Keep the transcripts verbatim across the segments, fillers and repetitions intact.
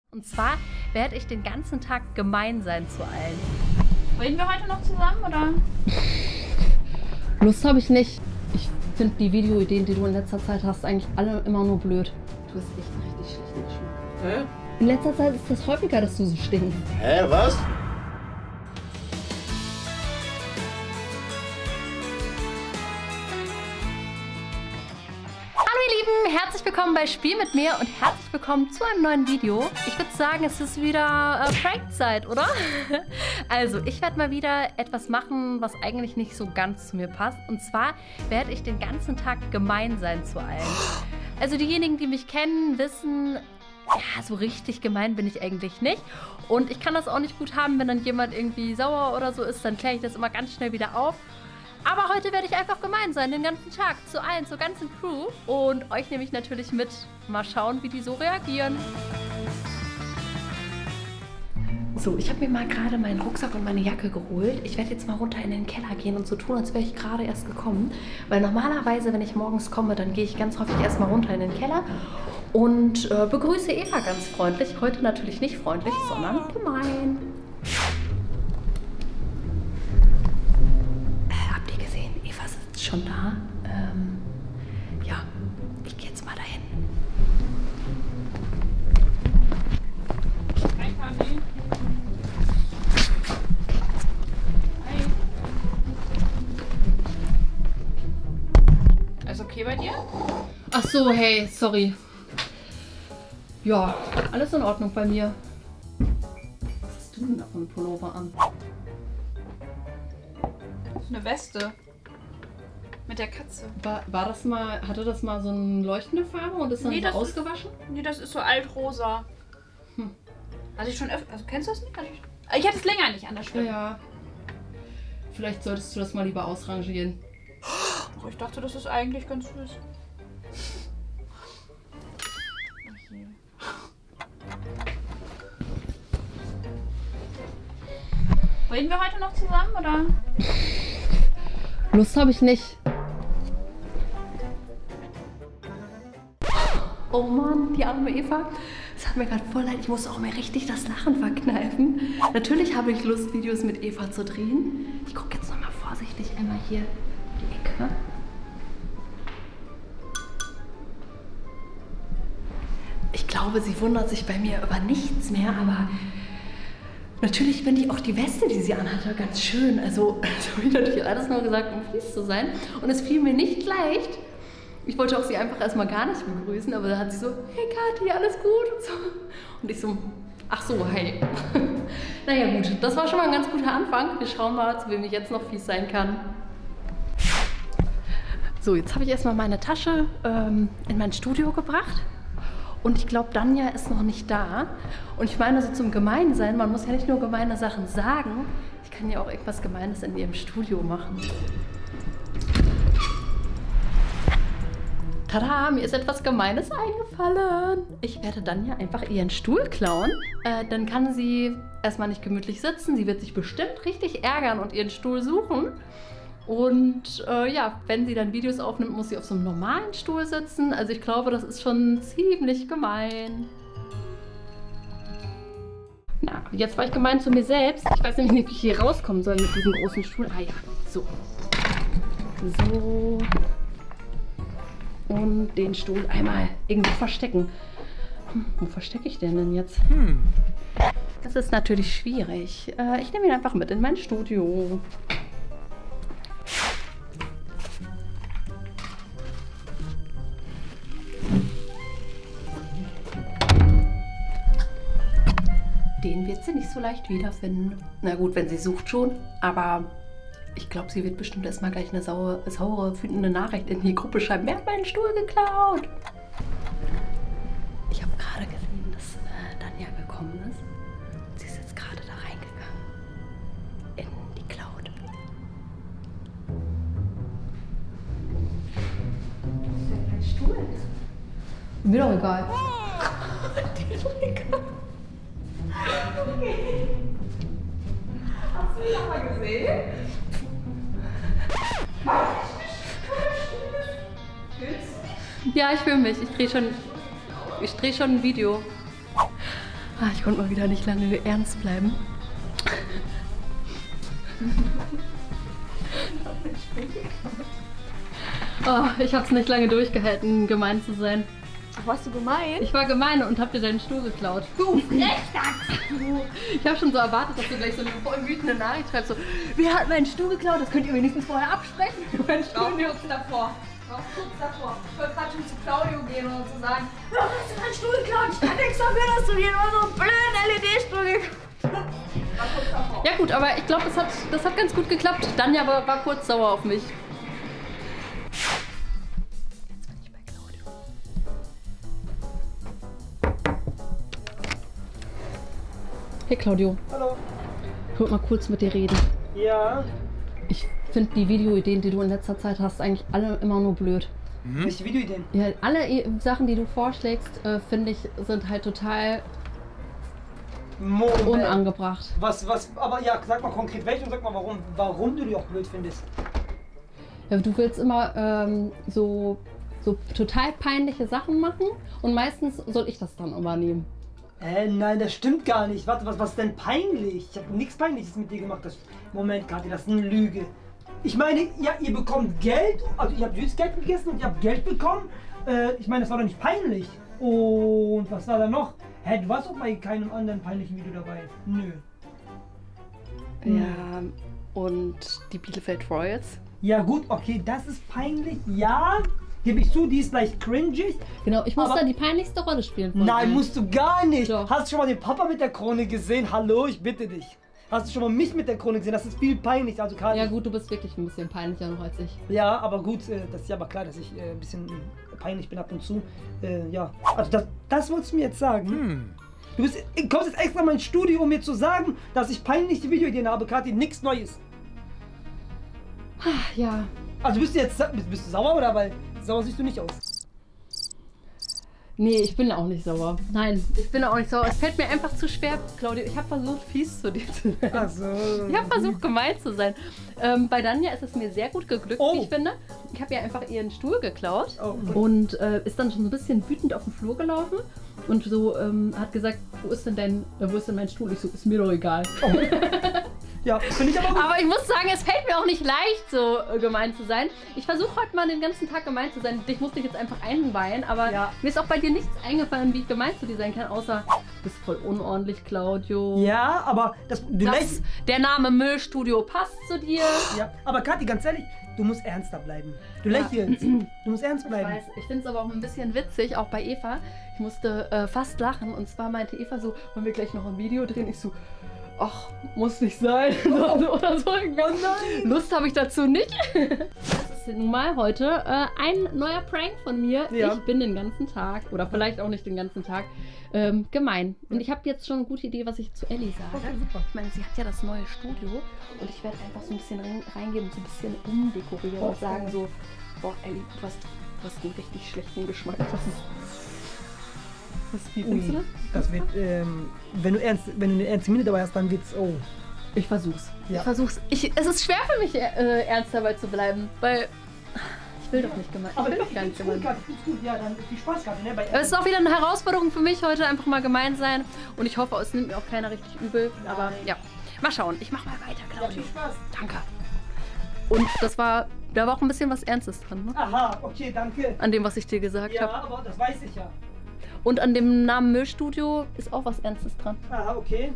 Und zwar werde ich den ganzen Tag gemein sein zu allen. Reden wir heute noch zusammen, oder? Lust habe ich nicht. Ich finde die Videoideen, die du in letzter Zeit hast, eigentlich alle immer nur blöd. Du bist echt ein richtig schlechter Geschmack. Hä? In letzter Zeit ist das häufiger, dass du so stinkst. Hä, was? Herzlich willkommen bei Spiel mit mir und herzlich willkommen zu einem neuen Video. Ich würde sagen, es ist wieder äh, Prank-Zeit, oder? Also, ich werde mal wieder etwas machen, was eigentlich nicht so ganz zu mir passt. Und zwar werde ich den ganzen Tag gemein sein zu allen. Also diejenigen, die mich kennen, wissen, ja, so richtig gemein bin ich eigentlich nicht. Und ich kann das auch nicht gut haben, wenn dann jemand irgendwie sauer oder so ist, dann kläre ich das immer ganz schnell wieder auf. Aber heute werde ich einfach gemein sein, den ganzen Tag, zu allen, zur ganzen Crew. Und euch nehme ich natürlich mit. Mal schauen, wie die so reagieren. So, ich habe mir mal gerade meinen Rucksack und meine Jacke geholt. Ich werde jetzt mal runter in den Keller gehen und so tun, als wäre ich gerade erst gekommen. Weil normalerweise, wenn ich morgens komme, dann gehe ich ganz häufig erstmal runter in den Keller und äh, begrüße Eva ganz freundlich. Heute natürlich nicht freundlich, sondern gemein. Schon da. Ähm, ja, ich gehe jetzt mal dahin. Hi, Kathi. Hi. Alles okay bei dir? Ach so, hey, sorry. Ja, alles in Ordnung bei mir. Was hast du denn da für einen Pullover an? Das ist eine Weste. Mit der Katze. War, war das mal, hatte das mal so eine leuchtende Farbe und ist dann nee, so das ausgewaschen? Ist, nee, das ist so altrosa. Hm. Hatte ich schon öfter. Also kennst du das nicht? Hatte ich, ich hatte es länger nicht an der Stelle. Ja. Vielleicht solltest du das mal lieber ausrangieren. Oh, ich dachte, das ist eigentlich ganz süß. Okay. Reden wir heute noch zusammen, oder? Lust habe ich nicht. Oh Mann, die arme Eva. Es hat mir gerade voll leid. Ich muss auch mir richtig das Lachen verkneifen. Natürlich habe ich Lust, Videos mit Eva zu drehen. Ich gucke jetzt noch mal vorsichtig einmal hier die Ecke. Ich glaube, sie wundert sich bei mir über nichts mehr, aber natürlich finde ich auch die Weste, die sie anhatte, ganz schön. Also, das habe ich natürlich alles nur gesagt, um fies zu sein. Und es fiel mir nicht leicht. Ich wollte auch sie einfach erstmal gar nicht begrüßen, aber da hat sie so, hey Kathi, alles gut? Und, so. Und ich so, ach so, hi. Naja gut, das war schon mal ein ganz guter Anfang. Wir schauen mal, zu wem ich jetzt noch fies sein kann. So, jetzt habe ich erstmal meine Tasche ähm, in mein Studio gebracht. Und ich glaube, Danja ist noch nicht da. Und ich meine, so zum Gemeinsein, man muss ja nicht nur gemeine Sachen sagen. Ich kann ja auch irgendwas Gemeines in ihrem Studio machen. Tada, mir ist etwas Gemeines eingefallen. Ich werde Danja einfach ihren Stuhl klauen. Äh, dann kann sie erstmal nicht gemütlich sitzen. Sie wird sich bestimmt richtig ärgern und ihren Stuhl suchen. Und äh, ja, wenn sie dann Videos aufnimmt, muss sie auf so einem normalen Stuhl sitzen. Also ich glaube, das ist schon ziemlich gemein. Na, jetzt war ich gemein zu mir selbst. Ich weiß nämlich nicht, wie ich hier rauskommen soll mit diesem großen Stuhl. Ah ja, so. So. Und den Stuhl einmal irgendwo verstecken. Hm, wo verstecke ich den denn jetzt? Hm. Das ist natürlich schwierig. Äh, ich nehme ihn einfach mit in mein Studio. Den wird sie nicht so leicht wiederfinden. Na gut, wenn sie sucht schon, aber ich glaube, sie wird bestimmt erstmal gleich eine saure, saure, wütende Nachricht in die Gruppe schreiben. Wer hat meinen Stuhl geklaut? Ich habe gerade gesehen, dass äh, Danja gekommen ist. Sie ist jetzt gerade da reingegangen. In die Cloud. Das ist ja kein Stuhl. Mir doch egal. Dir doch egal. Okay. Hast du mich noch mal gesehen? Ja, ich fühle mich. Ich drehe schon, ich drehe schon ein Video. Ah, ich konnte mal wieder nicht lange ernst bleiben. Oh, ich hab's nicht lange durchgehalten, gemein zu sein. Ach, warst du gemein? Ich war gemein und hab dir deinen Stuhl geklaut. Du Frechdachs! Ich habe schon so erwartet, dass du gleich so eine voll wütende Nachricht schreibst, so, wer hat meinen Stuhl geklaut? Das könnt ihr wenigstens vorher absprechen. Mein Stuhl kurz davor. Noch kurz davor. Ich wollte gerade schon zu Claudio gehen und zu sagen, warum hast du meinen Stuhl geklaut? Ich kann nichts dafür, dass du dir nur so einen blöden L E D-Stuhl geklaut hast. Ja gut, aber ich glaube, das hat, das hat ganz gut geklappt. Danja war, war kurz sauer auf mich. Hey Claudio. Hallo. Ich wollte mal kurz mit dir reden. Ja. Ich finde die Videoideen, die du in letzter Zeit hast, eigentlich alle immer nur blöd. Mhm. Welche Videoideen? Ja, alle I Sachen, die du vorschlägst, äh, finde ich, sind halt total Moment. unangebracht. Was, was, aber ja, sag mal konkret welche und sag mal, warum, warum du die auch blöd findest. Ja, du willst immer ähm, so, so total peinliche Sachen machen und meistens soll ich das dann übernehmen. Äh, nein, das stimmt gar nicht. Warte, was, was ist denn peinlich? Ich habe nichts Peinliches mit dir gemacht. Das, Moment, Kathi, das ist eine Lüge. Ich meine, ja, ihr bekommt Geld, also ihr habt Süßigkeit gegessen und ihr habt Geld bekommen. Äh, ich meine, das war doch nicht peinlich. Und was war da noch? Hä, du warst doch bei keinem anderen peinlichen Video dabei. Nö. Ja, und die Bielefeld Royals? Ja gut, okay, das ist peinlich, ja. Gebe ich zu, die ist leicht cringig. Genau, ich muss aber da die peinlichste Rolle spielen. von Nein, allen. musst du gar nicht. Doch. Hast du schon mal den Papa mit der Krone gesehen? Hallo, ich bitte dich. Hast du schon mal mich mit der Krone gesehen? Das ist viel peinlich. Also Kathi. Ja gut, du bist wirklich ein bisschen peinlicher noch als ich. Ja, aber gut, äh, das ist ja aber klar, dass ich äh, ein bisschen peinlich bin ab und zu. Äh, ja, also das, das wolltest du mir jetzt sagen. Hm. Du bist, kommst jetzt extra in mein Studio, um mir zu sagen, dass ich peinliche Videoideen habe, Kathi, nichts Neues. Ah, ja. Also bist du jetzt bist, bist du sauer oder? Weil sauer siehst du nicht aus. Nee, ich bin auch nicht sauer. Nein, ich bin auch nicht sauer. Es fällt mir einfach zu schwer, Claudio. Ich habe versucht, fies zu dir zu sein. Ach so. Ich habe versucht, gemein zu sein. Ähm, bei Danja ist es mir sehr gut geglückt, Oh. wie ich finde. Ich habe ihr einfach ihren Stuhl geklaut Oh. und äh, ist dann schon so ein bisschen wütend auf den Flur gelaufen und so ähm, hat gesagt, wo ist denn dein, äh, wo ist denn mein Stuhl? Ich so, ist mir doch egal. Oh. Ja, finde ich aber gut. Aber ich muss sagen, es fällt mir auch nicht leicht, so äh, gemein zu sein. Ich versuche heute mal den ganzen Tag gemein zu sein. Dich musste ich jetzt einfach einweihen, aber Ja. mir ist auch bei dir nichts eingefallen, wie ich gemein zu dir sein kann, außer du bist voll unordentlich, Claudio. Ja, aber das, du Das, lässt, der Name Müllstudio passt zu dir. ja, aber Kathi, ganz ehrlich, du musst ernster bleiben. Du Ja. lächelst. Du musst ernst Ich bleiben. weiß, ich finde es aber auch ein bisschen witzig, auch bei Eva. Ich musste äh, fast lachen und zwar meinte Eva so, wollen wir gleich noch ein Video drehen? Ich so, ach, muss nicht sein. Oder so. Oh nein. Lust habe ich dazu nicht. Das ist nun mal heute äh, ein neuer Prank von mir. Ja. Ich bin den ganzen Tag, oder vielleicht auch nicht den ganzen Tag, ähm, gemein. Und ich habe jetzt schon eine gute Idee, was ich zu Ellie sage. Okay, super. Ich meine, sie hat ja das neue Studio und ich werde einfach so ein bisschen rein, reingehen und so ein bisschen umdekorieren und sagen so, boah Ellie, du hast, du hast einen richtig schlechten Geschmack. Das ist, was, wie findest du Ui, das? das wird, ähm, wenn du ernst, wenn du eine ernste Miene dabei hast, dann wird's, oh. Ich versuch's. Ja. Ich versuch's. Ich, es ist schwer für mich, äh, ernst dabei zu bleiben, weil ich will doch nicht gemein. Ich will doch gar nicht gut, gemein. Kathi, find's gut. Ja, dann viel Spaß, Kathi, ne? Bei Es ist auch wieder eine Herausforderung für mich, heute einfach mal gemein sein. Und ich hoffe, es nimmt mir auch keiner richtig übel. Aber ja, mal schauen. Ich mach mal weiter, ja, Claudio. viel Spaß. Danke. Und das war, da war auch ein bisschen was Ernstes dran, ne? Aha, okay, danke. An dem, was ich dir gesagt Ja, habe. aber das weiß ich ja. Und an dem Namen Müllstudio ist auch was Ernstes dran. Aha, okay.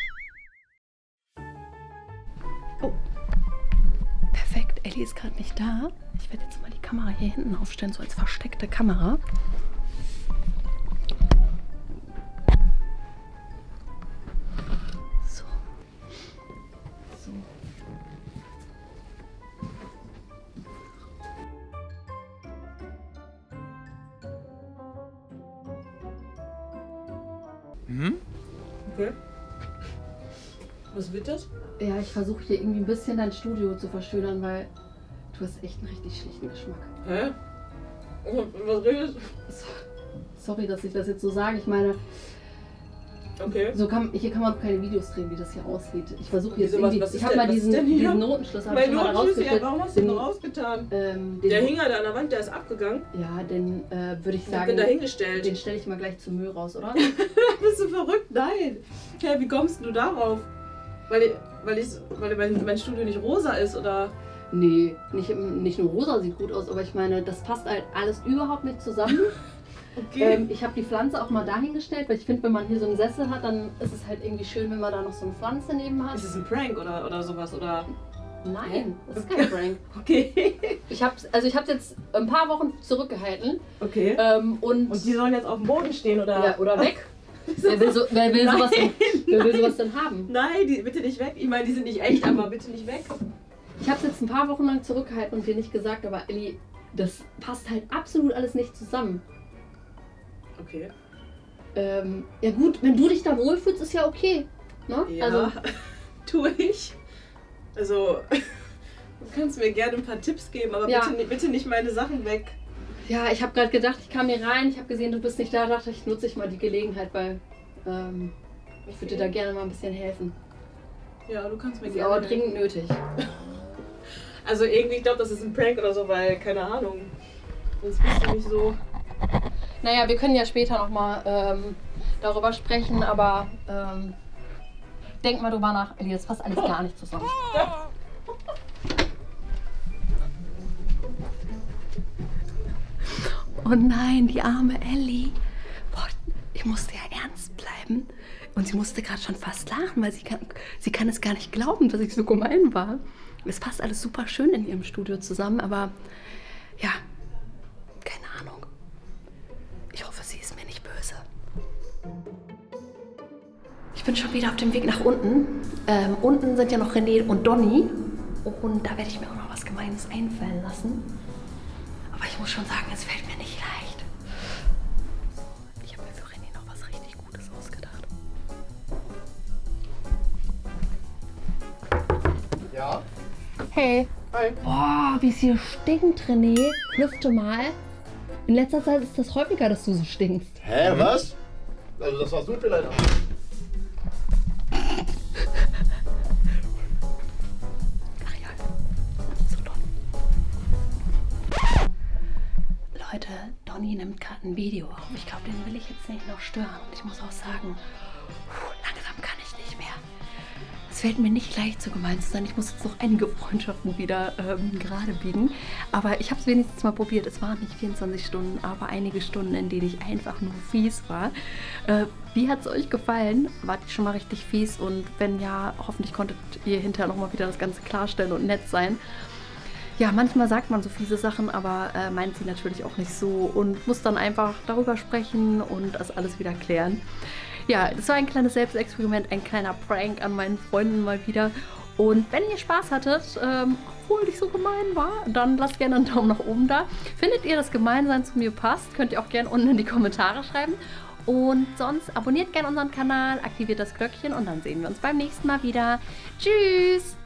Oh. Perfekt, Ellie ist gerade nicht da. Ich werde jetzt mal die Kamera hier hinten aufstellen, so als versteckte Kamera. So. So. Okay. Was wird das? Ja, ich versuche hier irgendwie ein bisschen dein Studio zu verschönern, weil du hast echt einen richtig schlechten Geschmack. Hä? Was redest du? So- Sorry, dass ich das jetzt so sage. Ich meine, Okay. so kann, hier kann man keine Videos drehen, wie das hier aussieht. Ich versuche jetzt Wieso, was- irgendwie. was ist ich habe denn- mal was ist diesen, denn hier? diesen Notenschlüssel hab ich Mein schon mal Notenschlüssel, ja, rausgestellt. warum hast du Den- den rausgetan? Ähm, den, Der hing halt an der Wand, der ist abgegangen. Ja, den äh, würde ich Ich hab sagen, den da hingestellt. den stelle ich mal gleich zum Müll raus, oder? Bist du verrückt? Nein. Hä, wie kommst du darauf? Weil, ich, weil, ich, weil mein, mein Studio nicht rosa ist, oder? Nee, nicht, nicht nur rosa sieht gut aus, aber ich meine, das passt halt alles überhaupt nicht zusammen. Okay. Ähm, ich habe die Pflanze auch mal dahingestellt, weil ich finde, wenn man hier so einen Sessel hat, dann ist es halt irgendwie schön, wenn man da noch so eine Pflanze neben hat. Ist es ein Prank oder, oder sowas? Oder? Nein, das ist kein Prank. Okay. Ich hab's, also ich habe jetzt ein paar Wochen zurückgehalten. Okay. Ähm, und, Und die sollen jetzt auf dem Boden stehen, oder? ja, oder weg. Wer will, so, wer, will sowas denn, wer will sowas denn haben? Nein, die, bitte nicht weg. Ich meine, die sind nicht echt, aber bitte nicht weg. Ich habe es jetzt ein paar Wochen lang zurückgehalten und dir nicht gesagt, aber Elli, das passt halt absolut alles nicht zusammen. Okay. Ähm, ja gut, wenn du dich da wohlfühlst, ist ja okay. Ne? Ja, Also, tue ich. Also, du kannst mir gerne ein paar Tipps geben, aber Ja. bitte, ni- bitte nicht meine Sachen weg. ja, ich habe gerade gedacht, ich kam hier rein, ich habe gesehen, du bist nicht da, dachte ich, nutze ich mal die Gelegenheit, weil ähm, ich würde dir da gerne mal ein bisschen helfen. Ja, du kannst mir Das ist gerne. aber dringend nötig. Also irgendwie, ich glaube, das ist ein Prank oder so, weil, keine Ahnung. Sonst bist du nicht so. Naja, wir können ja später nochmal ähm, darüber sprechen, aber ähm, denk mal drüber nach. Elli, das passt alles gar nicht zusammen. Oh nein, die arme Elli. Boah, ich musste ja ernst bleiben. Und sie musste gerade schon fast lachen, weil sie kann, sie kann es gar nicht glauben, dass ich so gemein war. Es passt alles super schön in ihrem Studio zusammen, aber ja, keine Ahnung. Ich hoffe, sie ist mir nicht böse. Ich bin schon wieder auf dem Weg nach unten. Ähm, unten sind ja noch René und Donny. Und da werde ich mir auch noch was Gemeines einfallen lassen. Aber ich muss schon sagen, es fällt mir nicht leicht. Ich habe mir für René noch was richtig Gutes ausgedacht. Ja? Hey. Hi. Boah, wie es hier stinkt, René. Lüfte mal. In letzter Zeit ist das häufiger, dass du so stinkst. Hä, was? Also das warst du vielleicht auch. Ach ja, so Don. Leute, Donny nimmt gerade ein Video auf. Ich glaube, den will ich jetzt nicht noch stören. Und ich muss auch sagen, puh, langsam kann ich nicht mehr. Es fällt mir nicht leicht, so gemein zu sein. Ich muss jetzt noch einige Freundschaften wieder ähm, gerade biegen. Aber ich habe es wenigstens mal probiert. Es waren nicht vierundzwanzig Stunden, aber einige Stunden, in denen ich einfach nur fies war. Äh, wie hat es euch gefallen? Wart ihr schon mal richtig fies? Und wenn ja, hoffentlich konntet ihr hinterher nochmal wieder das Ganze klarstellen und nett sein. Ja, manchmal sagt man so fiese Sachen, aber äh, meint sie natürlich auch nicht so und muss dann einfach darüber sprechen und das alles wieder klären. Ja, das war ein kleines Selbstexperiment, ein kleiner Prank an meinen Freunden mal wieder. Und wenn ihr Spaß hattet, ähm, obwohl ich so gemein war, dann lasst gerne einen Daumen nach oben da. Findet ihr, das Gemeinsein zu mir passt, könnt ihr auch gerne unten in die Kommentare schreiben. Und sonst abonniert gerne unseren Kanal, aktiviert das Glöckchen und dann sehen wir uns beim nächsten Mal wieder. Tschüss!